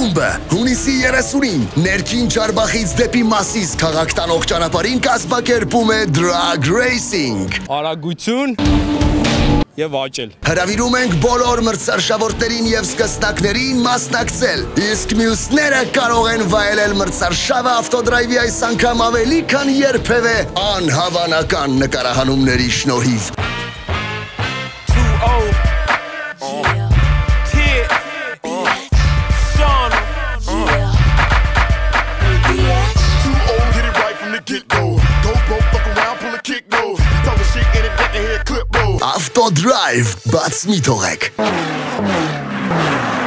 խումբը հունիսի 30-ին ներքին Ջարբախից դեպի Մասիս քաղաք տանող ճանապարհին կազմակերպում է Drag Racing։ Արագություն եւ աճել։ Հրավիրում ենք բոլոր մրցարշավորդներին եւ սկսնակներին մասնակցել, իսկ մյուսները կարող են վայելել մրցարշավը Autodrive-ի այս անգամ ավելի քան երբևէ անհավանական նկարահանումների շնորհիվ։ Autodrive, բաց մի թողեք։